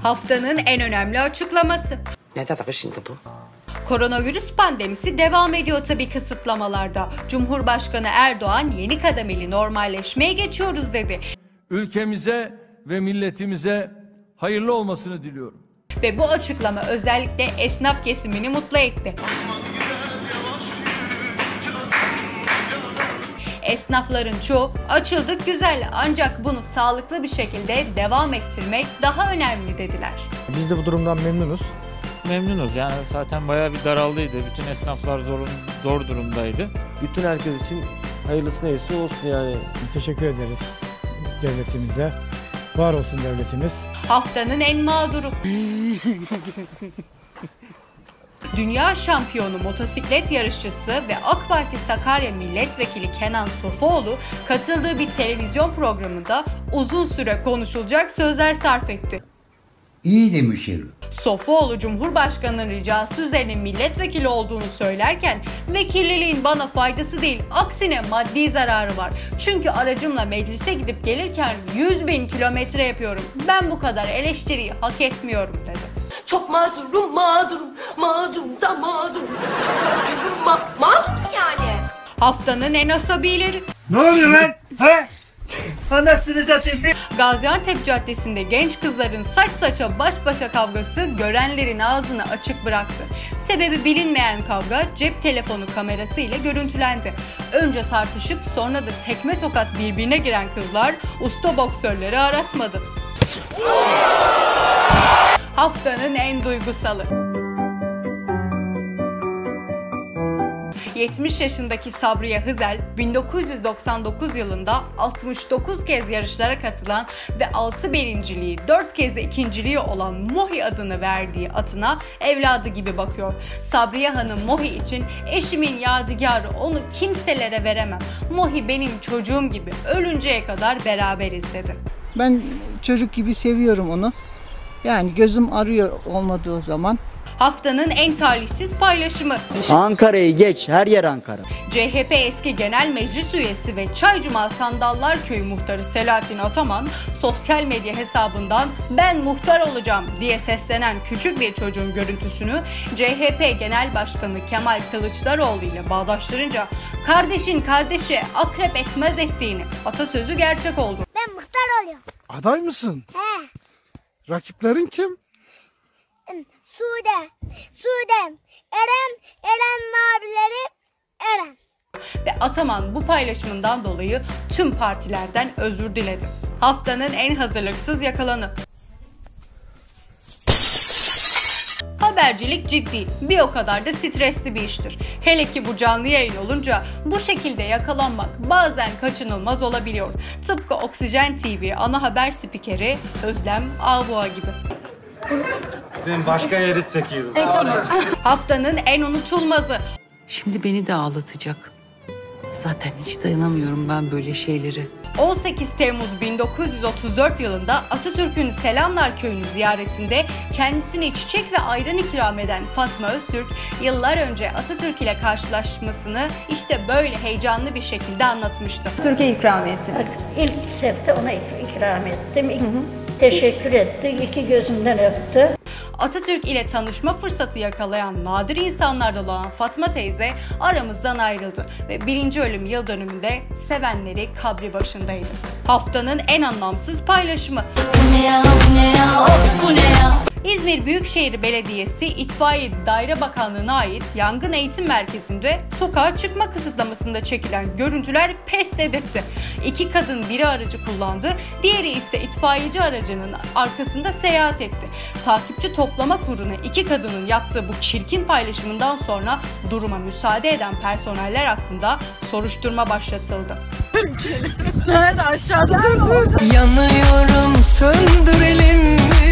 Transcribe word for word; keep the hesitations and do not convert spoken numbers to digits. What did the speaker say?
Haftanın en önemli açıklaması. Ne dedi şimdi bu? Koronavirüs pandemisi devam ediyor tabii kısıtlamalarda. Cumhurbaşkanı Erdoğan yeni kademeli normalleşmeye geçiyoruz dedi. Ülkemize ve milletimize hayırlı olmasını diliyorum. Ve bu açıklama özellikle esnaf kesimini mutlu etti. Esnafların çoğu açıldık güzel ancak bunu sağlıklı bir şekilde devam ettirmek daha önemli dediler. Biz de bu durumdan memnunuz. Memnunuz yani zaten bayağı bir daraldıydı. Bütün esnaflar zor, zor durumdaydı. Bütün herkes için hayırlısı neyse olsun yani. Teşekkür ederiz devletimize. Var olsun devletimiz. Haftanın en mağduru. Dünya şampiyonu motosiklet yarışçısı ve AK Parti Sakarya Milletvekili Kenan Sofuoğlu katıldığı bir televizyon programında uzun süre konuşulacak sözler sarf etti. İyi demişim. Sofuoğlu Cumhurbaşkanı'nın ricası üzerine milletvekili olduğunu söylerken vekilliliğin bana faydası değil aksine maddi zararı var. Çünkü aracımla meclise gidip gelirken yüz bin kilometre yapıyorum. Ben bu kadar eleştiriyi hak etmiyorum dedi. Çok mağdurum, mağdurum, mağdurum da mağdurum. Çok mağdurum, ma mağdurum yani. Haftanın en asabileri. Ne oluyor lan? He? Anasını satayım. Gaziantep Caddesi'nde genç kızların saç saça baş başa kavgası görenlerin ağzını açık bıraktı. Sebebi bilinmeyen kavga cep telefonu kamerası ile görüntülendi. Önce tartışıp sonra da tekme tokat birbirine giren kızlar usta boksörleri aratmadı. Haftanın en duygusalı. yetmiş yaşındaki Sabriye Hızel, bin dokuz yüz doksan dokuz yılında altmış dokuz kez yarışlara katılan ve altı birinciliği, dört kez de ikinciliği olan Mohi adını verdiği atına evladı gibi bakıyor. Sabriye Hanım Mohi için eşimin yadigarı, onu kimselere veremem. Mohi benim çocuğum gibi, ölünceye kadar beraberiz dedi. Ben çocuk gibi seviyorum onu. Yani gözüm arıyor olmadığı zaman. Haftanın en talihsiz paylaşımı. Ankara'yı geç, her yer Ankara. C H P eski genel meclis üyesi ve Çaycuma Sandallar Köyü muhtarı Selahattin Ataman sosyal medya hesabından "ben muhtar olacağım" diye seslenen küçük bir çocuğun görüntüsünü C H P Genel Başkanı Kemal Kılıçdaroğlu ile bağdaştırınca "kardeşin kardeşe akrep etmez" ettiğini, atasözü gerçek oldu. Ben muhtar oluyorum. Aday mısın? He. Rakiplerin kim? Sude, Sude, Eren, Eren abileri, Eren. Ve Ataman bu paylaşımından dolayı tüm partilerden özür diledi. Haftanın en hazırlıksız yakalanı. Habercilik ciddi, bir o kadar da stresli bir iştir. Hele ki bu canlı yayın olunca bu şekilde yakalanmak bazen kaçınılmaz olabiliyor. Tıpkı Oksijen T V ana haber spikeri Özlem Ağboğa gibi. Ben başka yeri çekiyorum. Evet, tamam. Haftanın en unutulmazı. Şimdi beni de ağlatacak. Zaten hiç dayanamıyorum ben böyle şeylere. on sekiz Temmuz bin dokuz yüz otuz dört yılında Atatürk'ün Selamlar Köyü'nü ziyaretinde kendisine çiçek ve ayran ikram eden Fatma Öztürk, yıllar önce Atatürk ile karşılaşmasını işte böyle heyecanlı bir şekilde anlatmıştı. Türkiye ikramiyeti. İlk sefte ona ikram ettim. Hı hı. Teşekkür etti, iki gözümden öptü. Atatürk ile tanışma fırsatı yakalayan nadir insanlardan olan Fatma teyze aramızdan ayrıldı ve birinci ölüm yıl dönümünde sevenleri kabri başındaydı. Haftanın en anlamsız paylaşımı. Bu ne ya, bu ne ya, of, bu ne ya? İzmir Büyükşehir Belediyesi İtfaiye Daire Bakanlığı'na ait Yangın Eğitim Merkezi'nde sokağa çıkma kısıtlamasında çekilen görüntüler pes dedirtti. İki kadın biri aracı kullandı, diğeri ise itfaiyeci aracının arkasında seyahat etti. Takipçi toplama kuruna iki kadının yaptığı bu çirkin paylaşımından sonra duruma müsaade eden personeller hakkında soruşturma başlatıldı. Nerede aşağıda? Yanıyorum, söndürelim mi?